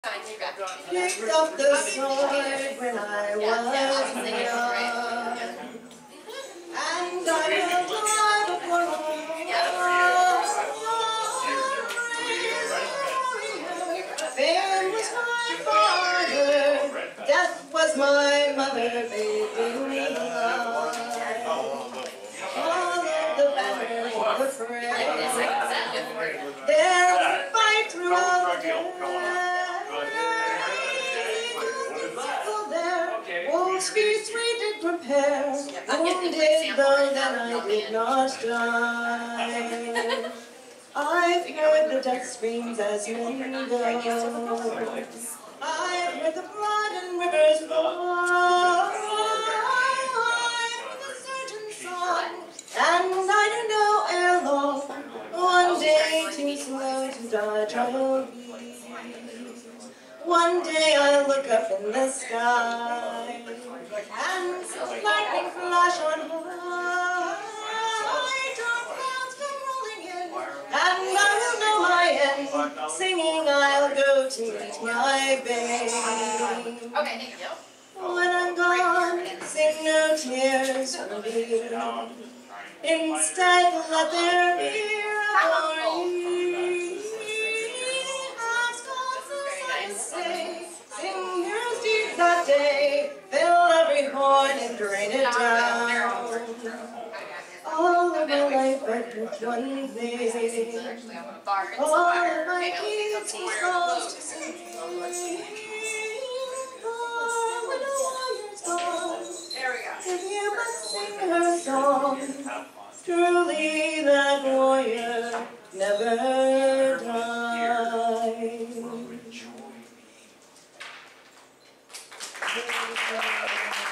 Picked up the sword when I was young, and I will die before fame was my father, death was my mother, they did me love. All of the battles were friends, their fight throughout the day. Spears we did prepare, wounded though that I did not die. I've heard the death screams as men go, I've heard the blood and rivers roar, I've heard the surgeon's song, and I do know ere long, one day too slow to die I'll be. One day I'll look up in the sky, and see lightning flash on high. Dark clouds come rolling in, and I will know my end. Singing I'll go to meet my babe. Okay, thank you. When I'm gone, sing no tears for me. Instead, let there be a glory. That day, fill every horn and drain it down. All of my life I picked one thing. All of my kids were supposed to sing. Oh, when a warrior's gone, if you must sing her song, truly that warrior never died.